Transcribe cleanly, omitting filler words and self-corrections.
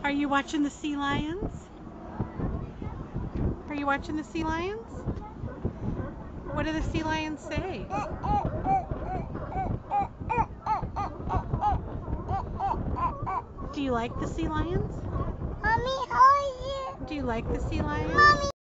Are you watching the sea lions? Are you watching the sea lions? What do the sea lions say? Do you like the sea lions? Mommy, how are you? Do you like the sea lions? Mommy.